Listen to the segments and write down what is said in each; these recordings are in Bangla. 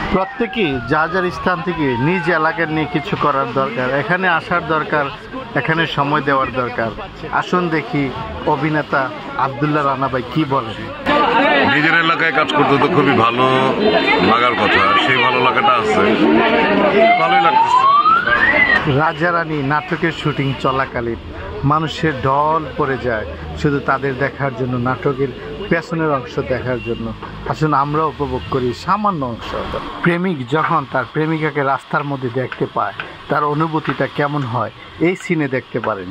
প্রত্যেকেই যার যার স্থান থেকে নিজ এলাকা নিয়ে কিছু করার দরকার, এখানে আসার দরকার, এখানে সময় দেওয়ার দরকার। আসুন দেখি অভিনেতা আব্দুল্লাহ রানা ভাই কি বলেন। নিজের এলাকায় কাজ করতে তো খুবই ভালো লাগার কথা, সেই ভালো লাগাটা আছে, ভালোই লাগতেছে। রাজা রানী নাটকের শুটিং চলাকালীন মানুষের ঢল পড়ে যায় শুধু তাদের দেখার জন্য, নাটকের পেছনের অংশ দেখার জন্য। আসুন আমরা উপভোগ করি সামান্য অংশ। প্রেমিক যখন তার প্রেমিকাকে রাস্তার মধ্যে দেখতে পায় তার অনুভূতিটা কেমন হয় এই সিনে দেখতে পারেন।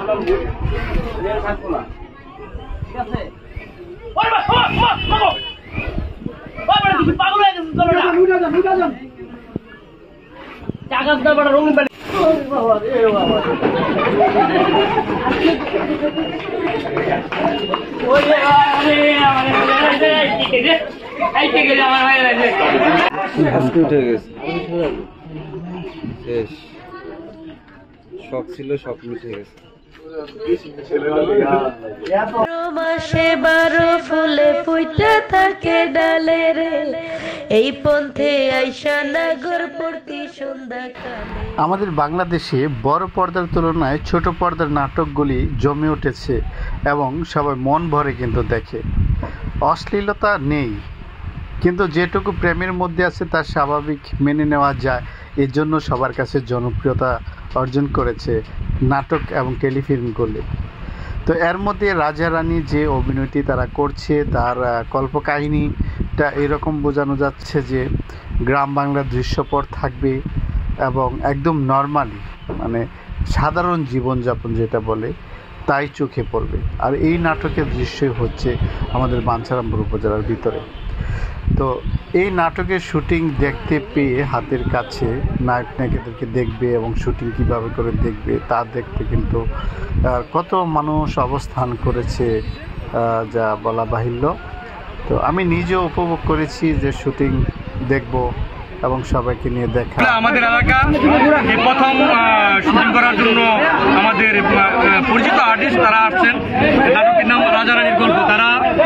শখ ছিল, সব মিটে গেছে। মাসে 12 ফুলে ফুইটা থাকে ডালে রে, এই পন্থে আইসা নাগর প্রতি সন্ধ্যা কালে। আমাদের বাংলাদেশে বড় পর্দার তুলনায় ছোট পর্দার নাটকগুলি জমে উঠেছে এবং সবাই মন ভরে কিন্তু দেখে। অশ্লীলতা নেই, কিন্তু যেটুকু প্রেমের মধ্যে আছে তা স্বাভাবিক মেনে নেওয়া যায়। এর জন্য সবার কাছে জনপ্রিয়তা অর্জন করেছে নাটক এবং টেলিফিল্মগুলি। তো এর মধ্যে রাজা রানী যে অভিনয়টি তারা করছে তার কল্পকাহিনীটা এরকম বোঝানো যাচ্ছে যে গ্রাম বাংলার দৃশ্যপট থাকবে এবং একদম নর্মালি মানে সাধারণ জীবনযাপন যেটা বলে তাই চোখে পড়বে। আর এই নাটকের দৃশ্যই হচ্ছে আমাদের বাঞ্ছারামপুর উপজেলার ভিতরে। তো এই নাটকের শুটিং দেখতে পেয়ে হাতের কাছে নায়ক নায়িকাদেরকে দেখবে এবং শুটিং কীভাবে করে দেখবে তা দেখতে কিন্তু কত মানুষ অবস্থান করেছে যা বলা বাহুল্য। তো আমি নিজেও উপভোগ করেছি যে শুটিং দেখব এবং সবাইকে নিয়ে দেখা। আমাদের এলাকা এই প্রথম শুটিং করার জন্য আমাদের পরিচিত আর্টিস্ট তারা আসছেন। নাটকের নাম রাজা রানীর গল্প। তারা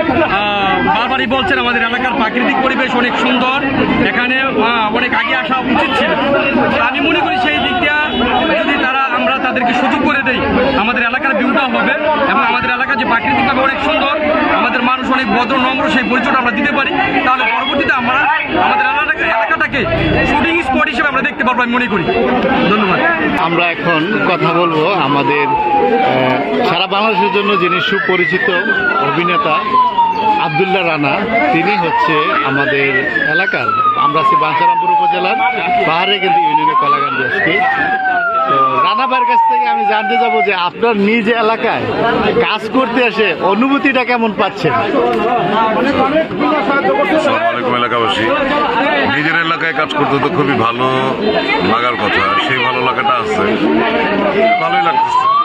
বারবারই বলছেন আমাদের এলাকার প্রাকৃতিক পরিবেশ অনেক সুন্দর, এখানে অনেক আগে আসা উচিত ছিল। আমি মনে করি সেই দিকটা যদি আমরা তাদেরকে সুযোগ করে দেই আমাদের এলাকার ভিউটা হবে এবং আমাদের এলাকা যে প্রাকৃতিকভাবে অনেক সুন্দর, আমাদের মানুষ অনেক ভদ্র নম্র, সেই পরিচয়টা আমরা দিতে পারি, তাহলে পরবর্তীতে আমরা আমাদের এলাকাটাকে শুটিং স্পট হিসেবে আমরা দেখতে পারবো আমি মনে করি। ধন্যবাদ। আমরা এখন কথা বলবো আমাদের সারা বাংলাদেশের জন্য যিনি সুপরিচিত অভিনেতা আব্দুল্লাহ রানা। তিনি হচ্ছে আমাদের এলাকার, আমরা আছি বাঞ্ছারামপুর উপজেলার পাহাড়ে কিন্তু ইউনিয়নের কলাগান দেশকে। তো রানা ভাইয়ের কাছ থেকে আমি জানতে যাবো যে আপনার নিজ এলাকায় কাজ করতে এসে অনুভূতিটা কেমন পাচ্ছেন? আসসালামু আলাইকুম এলাকাবাসী। নিজের এলাকায় কাজ করতে তো খুবই ভালো লাগার কথা, সেই ভালো লাগাটা আছে, ভালোই লাগতেছে।